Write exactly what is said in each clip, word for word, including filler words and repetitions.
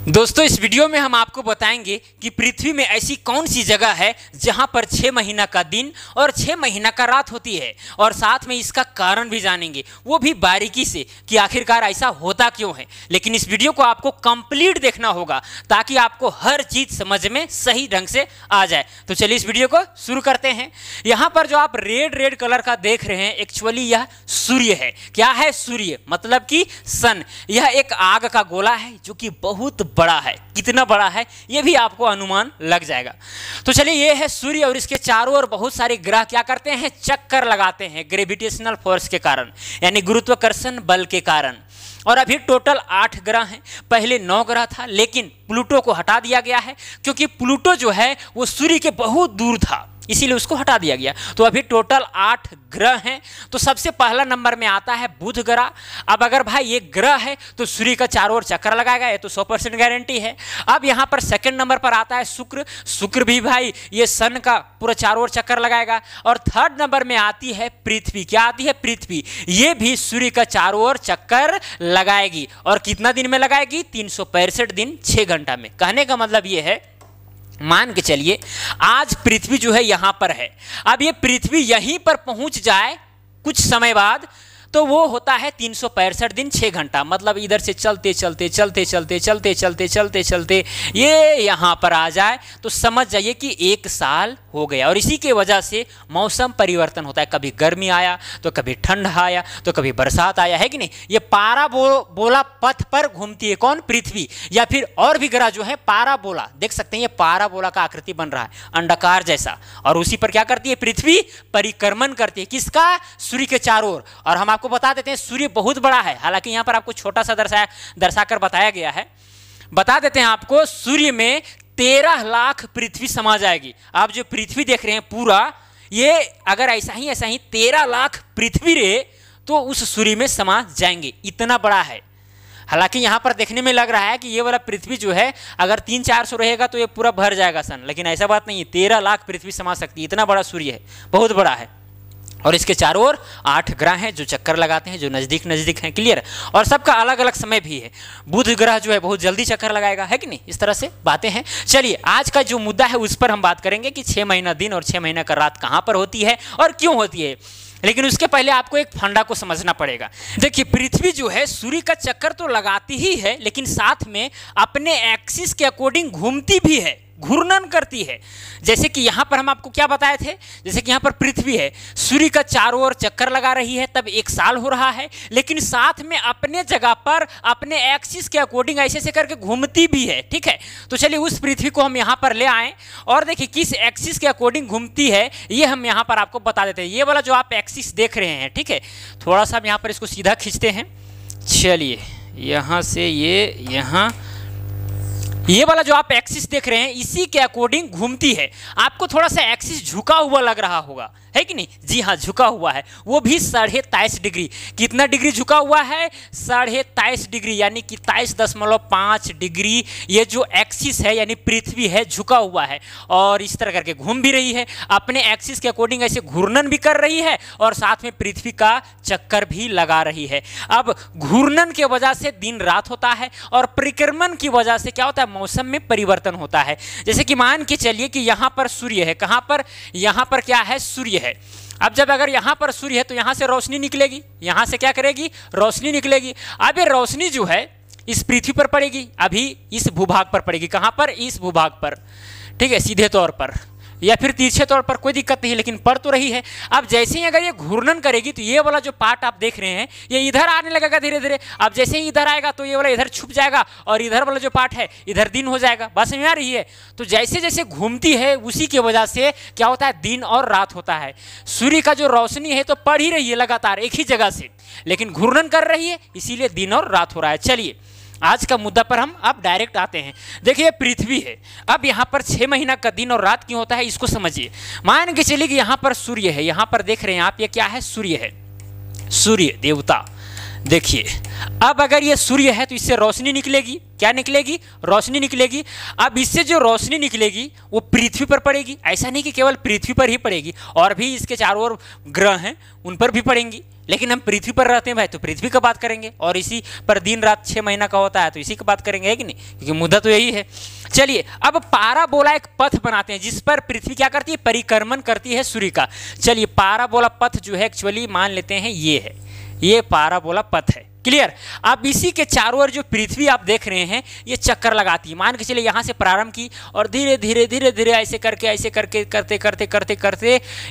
दोस्तों इस वीडियो में हम आपको बताएंगे कि पृथ्वी में ऐसी कौन सी जगह है जहां पर छः महीना का दिन और छः महीना का रात होती है, और साथ में इसका कारण भी जानेंगे, वो भी बारीकी से कि आखिरकार ऐसा होता क्यों है। लेकिन इस वीडियो को आपको कंप्लीट देखना होगा ताकि आपको हर चीज़ समझ में सही ढंग से आ जाए। तो चलिए इस वीडियो को शुरू करते हैं। यहाँ पर जो आप रेड रेड कलर का देख रहे हैं, एक्चुअली यह सूर्य है। क्या है? सूर्य मतलब कि सन। यह एक आग का गोला है जो कि बहुत बड़ा है। कितना बड़ा है यह भी आपको अनुमान लग जाएगा। तो चलिए, यह है सूर्य और इसके चारों ओर बहुत सारे ग्रह क्या करते हैं? चक्कर लगाते हैं ग्रेविटेशनल फोर्स के कारण, यानी गुरुत्वाकर्षण बल के कारण। और अभी टोटल आठ ग्रह हैं। पहले नौ ग्रह था, लेकिन प्लूटो को हटा दिया गया है क्योंकि प्लूटो जो है वो सूर्य के बहुत दूर था, इसीलिए उसको हटा दिया गया। तो अभी टोटल आठ ग्रह हैं। तो सबसे पहला नंबर में आता है बुध ग्रह। अब अगर भाई ये ग्रह है तो सूर्य का चारों ओर चक्कर लगाएगा, ये तो सौ परसेंट गारंटी है। अब यहाँ पर सेकंड नंबर पर आता है शुक्र। शुक्र भी भाई ये सन का पूरा चारों ओर चक्कर लगाएगा। और थर्ड नंबर में आती है पृथ्वी। क्या आती है? पृथ्वी। ये भी सूर्य का चारों ओर चक्कर लगाएगी। और कितना दिन में लगाएगी? तीन सौ पैंसठ दिन छः घंटा में। कहने का मतलब ये है, मान के चलिए आज पृथ्वी जो है यहां पर है, अब ये पृथ्वी यहीं पर पहुंच जाए कुछ समय बाद, तो वो होता है तीन सौ पैंसठ दिन छः घंटा। मतलब इधर से चलते चलते चलते चलते चलते चलते चलते चलते ये यहाँ पर आ जाए तो समझ जाइए कि एक साल हो गया। और इसी के वजह से मौसम परिवर्तन होता है। कभी गर्मी आया तो कभी ठंड आया तो कभी बरसात आया, है कि नहीं। ये पाराबो बोला पथ पर घूमती है। कौन? पृथ्वी। या फिर और भी ग्रह जो है पाराबोला, देख सकते हैं ये पाराबोला का आकृति बन रहा है, अंडाकार जैसा। और उसी पर क्या करती है? पृथ्वी परिक्रमण करती है। किसका? सूर्य के चारों ओर। और हम आपको बता देते हैं सूर्य बहुत बड़ा है, हालांकि यहां पर आपको छोटा सा दर्शाया दर्शाकर बताया गया है। बता देते हैं आपको, सूर्य में तेरह लाख पृथ्वी समा जाएगी। आप जो पृथ्वी देख रहे हैं पूरा, ये अगर ऐसा ही ऐसा ही तेरह लाख पृथ्वी रहे तो उस सूर्य में समा जाएंगे। इतना बड़ा है। हालांकि यहाँ पर देखने में लग रहा है कि ये वाला पृथ्वी जो है अगर तीन चार सौ रहेगा तो ये पूरा भर जाएगा सन, लेकिन ऐसा बात नहीं है। तेरह लाख पृथ्वी समा सकती है। इतना बड़ा सूर्य है, बहुत बड़ा है। और इसके चारों ओर आठ ग्रह हैं जो चक्कर लगाते हैं, जो नज़दीक नज़दीक हैं। क्लियर? और सबका अलग अलग समय भी है। बुध ग्रह जो है बहुत जल्दी चक्कर लगाएगा, है कि नहीं। इस तरह से बातें हैं। चलिए, आज का जो मुद्दा है उस पर हम बात करेंगे कि छः महीना दिन और छः महीना का रात कहाँ पर होती है और क्यों होती है। लेकिन उसके पहले आपको एक फंडा को समझना पड़ेगा। देखिए, पृथ्वी जो है सूर्य का चक्कर तो लगाती ही है, लेकिन साथ में अपने एक्सिस के अकॉर्डिंग घूमती भी है, घूर्णन करती है। जैसे कि यहाँ पर हम आपको क्या बताए थे, जैसे कि यहाँ पर पृथ्वी है, सूर्य का चारों ओर चक्कर लगा रही है, तब एक साल हो रहा है, लेकिन साथ में अपने जगह पर अपने एक्सिस के अकॉर्डिंग ऐसे ऐसे करके घूमती भी है। ठीक है, तो चलिए उस पृथ्वी को हम यहाँ पर ले आएँ और देखिए किस एक्सिस के अकॉर्डिंग घूमती है, ये हम यहाँ पर आपको बता देते हैं। ये वाला जो आप एक्सिस देख रहे हैं, ठीक है, थोड़ा सा हम यहाँ पर इसको सीधा खींचते हैं। चलिए, यहाँ से ये यहाँ ये वाला जो आप एक्सिस देख रहे हैं इसी के अकॉर्डिंग घूमती है। आपको थोड़ा सा एक्सिस झुका हुआ लग रहा होगा, है कि नहीं। जी हाँ, झुका हुआ है, वो भी साढ़े तेईस डिग्री। कितना डिग्री झुका हुआ है? साढ़े तेईस डिग्री, यानी कि तेईस दशमलव पाँच डिग्री ये जो एक्सिस है यानी पृथ्वी है झुका हुआ है। और इस तरह करके घूम भी रही है, अपने एक्सिस के अकॉर्डिंग ऐसे घूर्णन भी कर रही है और साथ में पृथ्वी का चक्कर भी लगा रही है। अब घूर्णन की वजह से दिन रात होता है और परिक्रमण की वजह से क्या होता है? मौसम में परिवर्तन होता है। जैसे कि मान के चलिए कि यहाँ पर सूर्य है। कहाँ पर? यहाँ पर क्या है? सूर्य है। अब जब अगर यहाँ पर सूर्य है तो यहाँ से रोशनी निकलेगी, यहाँ से क्या करेगी? रोशनी निकलेगी। अब ये रोशनी जो है इस पृथ्वी पर पड़ेगी, अभी इस भूभाग पर पड़ेगी। कहाँ पर? इस भूभाग पर। ठीक है, सीधे तौर पर या फिर तिरछे तौर पर, कोई दिक्कत नहीं है, लेकिन पड़ तो रही है। अब जैसे ही अगर ये घूर्णन करेगी तो ये वाला जो पार्ट आप देख रहे हैं ये इधर आने लगेगा धीरे धीरे। अब जैसे ही इधर आएगा तो ये वाला इधर छुप जाएगा और इधर वाला जो पार्ट है इधर दिन हो जाएगा। बात समझ आ रही है? तो जैसे जैसे घूमती है उसी की वजह से क्या होता है? दिन और रात होता है। सूर्य का जो रोशनी है तो पड़ ही रही है लगातार एक ही जगह से, लेकिन घूर्णन कर रही है, इसीलिए दिन और रात हो रहा है। चलिए आज का मुद्दा पर हम अब डायरेक्ट आते हैं। देखिए पृथ्वी है, अब यहाँ पर छः महीना का दिन और रात क्यों होता है इसको समझिए। मान के चलिए कि यहाँ पर सूर्य है, यहाँ पर देख रहे हैं आप, ये क्या है? सूर्य है। सूर्य देवता, देखिए, अब अगर ये सूर्य है तो इससे रोशनी निकलेगी, क्या निकलेगी? रोशनी निकलेगी। अब इससे जो रोशनी निकलेगी वो पृथ्वी पर पड़ेगी। ऐसा नहीं कि केवल पृथ्वी पर ही पड़ेगी, और भी इसके चारों ओर ग्रह हैं उन पर भी पड़ेंगी, लेकिन हम पृथ्वी पर रहते हैं भाई तो पृथ्वी का बात करेंगे, और इसी पर दिन रात छः महीना का होता है तो इसी की बात करेंगे, है कि नहीं? क्योंकि मुद्दा तो यही है। चलिए, अब पाराबोला एक पथ बनाते हैं जिस पर पृथ्वी क्या करती है? परिक्रमण करती है सूर्य का। चलिए, पाराबोला पथ जो है एक्चुअली मान लेते हैं ये है, ये पाराबोला पथ है। क्लियर? अब इसी के चारों ओर जो पृथ्वी आप देख रहे हैं ये चक्कर लगाती है। मान के चलिए यहाँ से प्रारंभ की और धीरे धीरे धीरे धीरे ऐसे करके ऐसे करके करते करते करते करते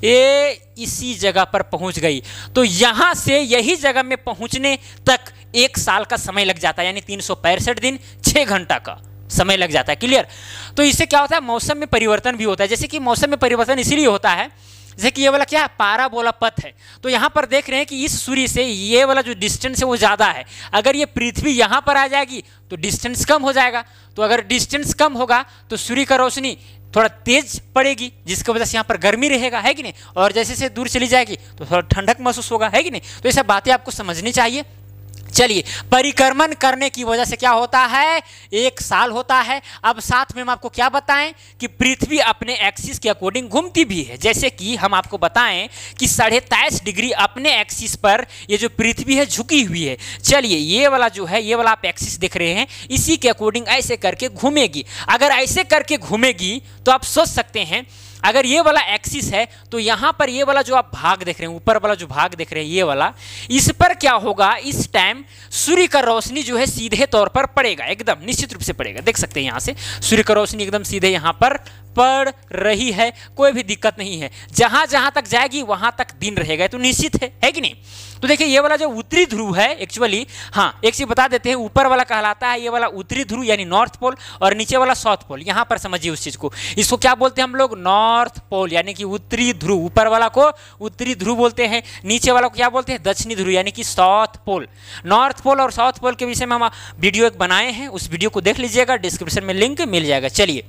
ये इसी जगह पर पहुंच गई। तो यहाँ से यही जगह में पहुंचने तक एक साल का समय लग जाता है, यानी तीन सौ पैंसठ दिन छः घंटा का समय लग जाता है। क्लियर? तो इससे क्या होता है? मौसम में परिवर्तन भी होता है। जैसे कि मौसम में परिवर्तन इसीलिए होता है, जैसे कि ये वाला क्या है? पाराबोला पथ है। तो यहाँ पर देख रहे हैं कि इस सूर्य से ये वाला जो डिस्टेंस है वो ज़्यादा है। अगर ये पृथ्वी यहाँ पर आ जाएगी तो डिस्टेंस कम हो जाएगा। तो अगर डिस्टेंस कम होगा तो सूर्य का रोशनी थोड़ा तेज पड़ेगी, जिसकी वजह से यहाँ पर गर्मी रहेगा, है कि नहीं? और जैसे जैसे दूर चली जाएगी तो थोड़ा ठंडक महसूस होगा, है कि नहीं? तो ये सब बातें आपको समझनी चाहिए। चलिए, परिक्रमण करने की वजह से क्या होता है? एक साल होता है। अब साथ में हम आपको क्या बताएं कि पृथ्वी अपने एक्सिस के अकॉर्डिंग घूमती भी है। जैसे कि हम आपको बताएं कि साढ़े तेईस डिग्री अपने एक्सिस पर ये जो पृथ्वी है झुकी हुई है। चलिए, ये वाला जो है, ये वाला आप एक्सिस देख रहे हैं, इसी के अकॉर्डिंग ऐसे करके घूमेगी। अगर ऐसे करके घूमेगी तो आप सोच सकते हैं, अगर ये वाला एक्सिस है तो यहाँ पर ये वाला जो आप भाग देख रहे हैं, ऊपर वाला जो भाग देख रहे हैं ये वाला, इस पर क्या होगा? इस टाइम सूर्य का रोशनी जो है सीधे तौर पर पड़ेगा, एकदम निश्चित रूप से पड़ेगा। देख सकते हैं यहाँ से सूर्य का रोशनी एकदम सीधे यहाँ पर पड़ रही है, कोई भी दिक्कत नहीं है। जहां जहां तक जाएगी वहां तक दिन रहेगा, तो निश्चित है, है कि नहीं? तो देखिए, ये वाला जो उत्तरी ध्रुव है एक्चुअली, हाँ एक चीज बता देते हैं, ऊपर वाला कहलाता है ये वाला उत्तरी ध्रुव यानी नॉर्थ पोल, और नीचे वाला साउथ पोल। यहाँ पर समझिए उस चीज को, इसको क्या बोलते हैं हम लोग? नॉर्थ पोल यानी कि उत्तरी ध्रुव। ऊपर वाला को उत्तरी ध्रुव बोलते हैं, नीचे वाला को क्या बोलते हैं? दक्षिणी ध्रुव यानी कि साउथ पोल। नॉर्थ पोल और साउथ पोल के विषय में हम वीडियो एक बनाए हैं, उस वीडियो को देख लीजिएगा, डिस्क्रिप्शन में लिंक मिल जाएगा। चलिए,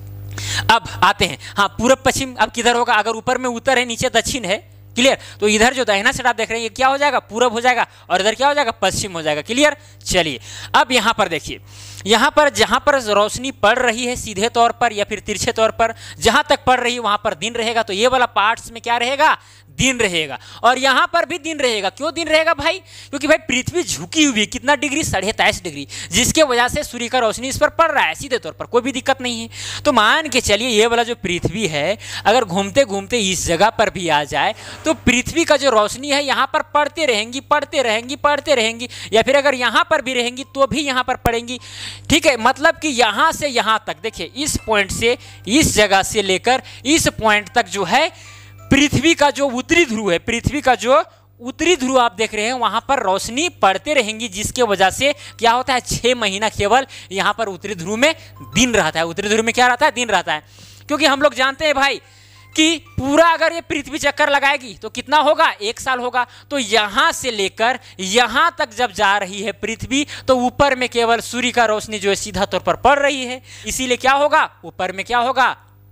अब आते हैं, हाँ पूरब पश्चिम अब किधर होगा? अगर ऊपर में उत्तर है, नीचे दक्षिण है, क्लियर? तो इधर जो दाहिना साइड आप देख रहे हैं ये क्या हो जाएगा? पूरब हो जाएगा, और इधर क्या हो जाएगा? पश्चिम हो जाएगा। क्लियर? चलिए, अब यहाँ पर देखिए, यहाँ पर जहाँ पर रोशनी पड़ रही है सीधे तौर पर या फिर तिरछे तौर पर, जहाँ तक पड़ रही है वहाँ पर दिन रहेगा। तो ये वाला पार्ट्स में क्या रहेगा? दिन रहेगा। और यहाँ पर भी दिन रहेगा। क्यों दिन रहेगा भाई? क्योंकि भाई पृथ्वी झुकी हुई है, कितना डिग्री? साढ़े तेईस डिग्री, जिसके वजह से सूर्य का रोशनी इस पर पड़ रहा है सीधे तौर पर, कोई भी दिक्कत नहीं है। तो मान के चलिए ये वाला जो पृथ्वी है अगर घूमते घूमते इस जगह पर भी आ जाए तो पृथ्वी का जो रोशनी है यहाँ पर पड़ते रहेंगी पड़ते रहेंगी पड़ते रहेंगी, या फिर अगर यहाँ पर भी रहेंगी तो भी यहाँ पर पड़ेंगी। ठीक है, मतलब कि यहाँ से यहाँ तक देखिए, इस पॉइंट से इस जगह से लेकर इस पॉइंट तक जो है पृथ्वी का जो उत्तरी ध्रुव है, पृथ्वी का जो उत्तरी ध्रुव आप देख रहे हैं वहां पर रोशनी पड़ते रहेंगी, जिसके वजह से क्या होता है? छह महीना केवल यहाँ पर उत्तरी ध्रुव में दिन रहता है। उत्तरी ध्रुव में क्या रहता है? दिन रहता है। क्योंकि हम लोग जानते हैं भाई कि पूरा अगर ये पृथ्वी चक्कर लगाएगी तो कितना होगा? एक साल होगा। तो यहां से लेकर यहां तक जब जा रही है पृथ्वी तो ऊपर में केवल सूर्य का रोशनी जो है सीधा तौर पर पड़ रही है, इसीलिए क्या होगा? ऊपर में क्या होगा?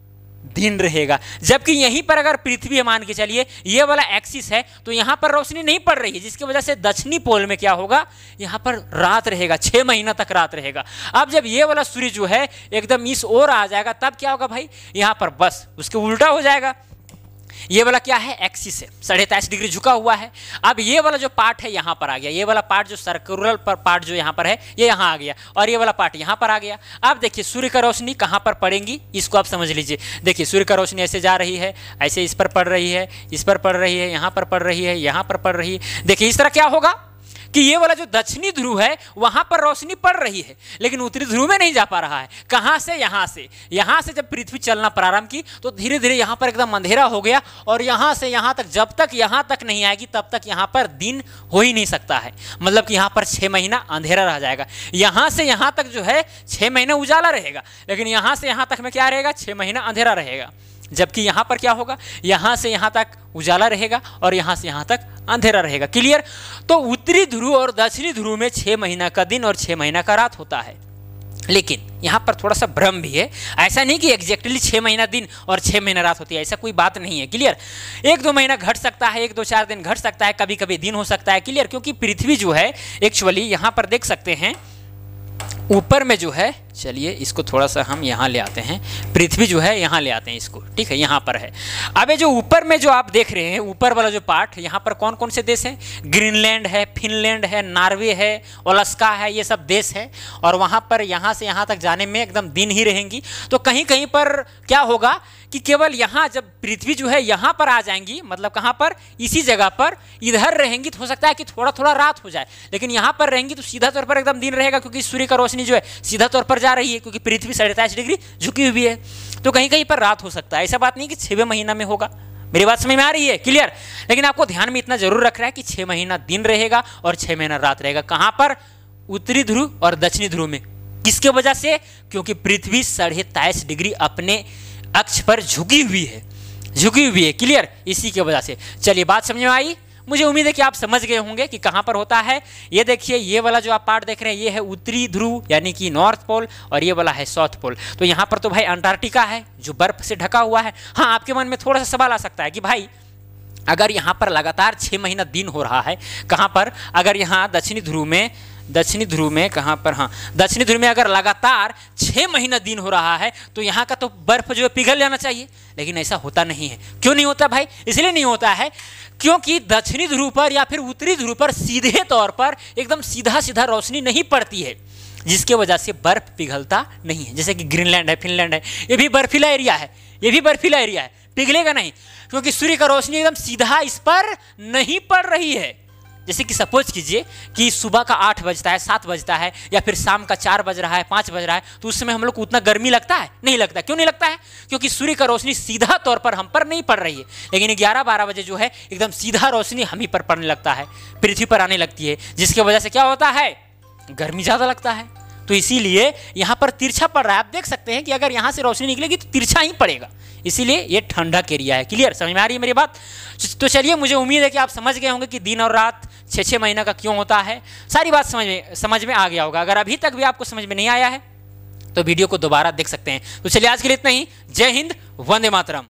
दिन रहेगा। जबकि यहीं पर अगर पृथ्वी है, मान के चलिए ये वाला एक्सिस है, तो यहां पर रोशनी नहीं पड़ रही है, जिसकी वजह से दक्षिणी पोल में क्या होगा? यहां पर रात रहेगा, छह महीना तक रात रहेगा। अब जब ये वाला सूर्य जो है एकदम इस ओर आ जाएगा तब क्या होगा भाई? यहां पर बस उसके उल्टा हो जाएगा। ये वाला क्या है? एक्सिस है, साढ़े तेईस डिग्री झुका हुआ है। अब ये वाला जो पार्ट है यहाँ पर आ गया, ये वाला पार्ट जो सर्कुलर पर पार्ट जो यहाँ पर है ये यहाँ आ गया, और ये वाला पार्ट यहाँ पर आ गया। अब देखिए सूर्य का रोशनी कहाँ पर पड़ेगी इसको आप समझ लीजिए। देखिए सूर्य का रोशनी ऐसे जा रही है, ऐसे इस पर पड़ रही है, इस पर पड़ रही है, यहाँ पर पड़ रही है, यहाँ पर पड़ रही है। देखिए इस तरह क्या होगा कि ये वाला जो दक्षिणी ध्रुव है वहां पर रोशनी पड़ रही है, लेकिन उत्तरी ध्रुव में नहीं जा पा रहा है। कहां से? यहां से। यहां से जब पृथ्वी चलना प्रारंभ की तो धीरे धीरे यहां पर एकदम अंधेरा हो गया, और यहां से यहां तक जब तक यहां तक नहीं आएगी तब तक यहां पर दिन हो ही नहीं सकता है। मतलब कि यहां पर छह महीना अंधेरा रह जाएगा। यहां से यहां तक जो है छह महीना उजाला रहेगा, लेकिन यहां से यहां तक में क्या रहेगा? छह महीना अंधेरा रहेगा। जबकि यहाँ पर क्या होगा? यहाँ से यहाँ तक उजाला रहेगा और यहाँ से यहाँ तक अंधेरा रहेगा। क्लियर? तो उत्तरी ध्रुव और दक्षिणी ध्रुव में छः महीना का दिन और छः महीना का रात होता है। लेकिन यहाँ पर थोड़ा सा भ्रम भी है। ऐसा नहीं कि एग्जैक्टली छः महीना दिन और छः महीना रात होती है, ऐसा कोई बात नहीं है। क्लियर? एक दो महीना घट सकता है, एक दो चार दिन घट सकता है, कभी कभी दिन हो सकता है। क्लियर? क्योंकि पृथ्वी जो है एक्चुअली यहाँ पर देख सकते हैं ऊपर में जो है, चलिए इसको थोड़ा सा हम यहाँ ले आते हैं, पृथ्वी जो है यहाँ ले आते हैं इसको, ठीक है, यहाँ पर है। अब ये जो ऊपर में जो आप देख रहे हैं, ऊपर वाला जो पार्ट, यहाँ पर कौन कौन से देश हैं? ग्रीनलैंड है, फिनलैंड है, नॉर्वे है, अलास्का है, ये सब देश है। और वहाँ पर यहाँ से यहाँ तक जाने में एकदम दिन ही रहेंगी। तो कहीं कहीं पर क्या होगा कि केवल यहाँ जब पृथ्वी जो है यहाँ पर आ जाएंगी, मतलब कहाँ पर? इसी जगह पर इधर रहेंगी तो हो सकता है कि थोड़ा थोड़ा रात हो जाए, लेकिन यहाँ पर रहेंगी तो सीधा तौर पर एकदम दिन रहेगा, क्योंकि सूर्य का रोशनी जो है सीधा तौर पर जा रही है, क्योंकि पृथ्वी साढ़े तेईस डिग्री झुकी हुई है। तो कहीं कहीं पर रात हो सकता है। ऐसा बात नहीं कि छवें महीना में होगा। मेरी बात समझ में आ रही है? क्लियर? लेकिन आपको ध्यान में इतना जरूर रख रहा है कि छः महीना दिन रहेगा और छः महीना रात रहेगा। कहाँ पर? उत्तरी ध्रुव और दक्षिणी ध्रुव में। किसके वजह से? क्योंकि पृथ्वी साढ़े तेईस डिग्री अपने अक्ष पर झुकी हुई है, झुकी हुई है। क्लियर? इसी के वजह से। चलिए बात समझ में आई? मुझे उम्मीद है कि आप समझ गए होंगे कि कहाँ पर होता है। ये देखिए, ये वाला जो आप पार्ट देख रहे हैं ये है उत्तरी ध्रुव यानी कि नॉर्थ पोल, और ये वाला है साउथ पोल। तो यहाँ पर तो भाई अंटार्कटिका है जो बर्फ से ढका हुआ है। हाँ, आपके मन में थोड़ा सा सवाल आ सकता है कि भाई अगर यहाँ पर लगातार छः महीना दिन हो रहा है, कहाँ पर? अगर यहाँ दक्षिणी ध्रुव में, दक्षिणी ध्रुव में कहाँ पर? हाँ, दक्षिणी ध्रुव में अगर लगातार छः महीना दिन हो रहा है तो यहाँ का तो बर्फ जो है पिघल जाना चाहिए, लेकिन ऐसा होता नहीं है। क्यों नहीं होता भाई? इसलिए नहीं होता है क्योंकि दक्षिणी ध्रुव पर या फिर उत्तरी ध्रुव पर सीधे तौर पर एकदम सीधा सीधा रोशनी नहीं पड़ती है, जिसके वजह से बर्फ पिघलता नहीं है। जैसे कि ग्रीनलैंड है, फिनलैंड है, ये भी बर्फीला एरिया है, ये भी बर्फीला एरिया है, पिघलेगा नहीं क्योंकि सूर्य का रोशनी एकदम सीधा इस पर नहीं पड़ रही है। जैसे कि सपोज कीजिए कि सुबह का आठ बजता है, सात बजता है, या फिर शाम का चार बज रहा है, पाँच बज रहा है, तो उस समय हम लोग को उतना गर्मी लगता है? नहीं लगता। क्यों नहीं लगता है? क्योंकि सूर्य का रोशनी सीधा तौर पर हम पर नहीं पड़ रही है। लेकिन ग्यारह बारह बजे जो है एकदम सीधा रोशनी हम ही पर पड़ने लगता है, पृथ्वी पर आने लगती है, जिसकी वजह से क्या होता है? गर्मी ज़्यादा लगता है। तो इसीलिए यहाँ पर तिरछा पड़ रहा है। आप देख सकते हैं कि अगर यहाँ से रोशनी निकलेगी तो तिरछा ही पड़ेगा, इसीलिए ये ठंडक एरिया है। क्लियर? समझ में आ रही है मेरी बात? तो चलिए, मुझे उम्मीद है कि आप समझ गए होंगे कि दिन और रात छः छः महीना का क्यों होता है। सारी बात समझ में समझ में आ गया होगा। अगर अभी तक भी आपको समझ में नहीं आया है तो वीडियो को दोबारा देख सकते हैं। तो चलिए, आज के लिए इतना ही। जय हिंद, वंदे मातरम।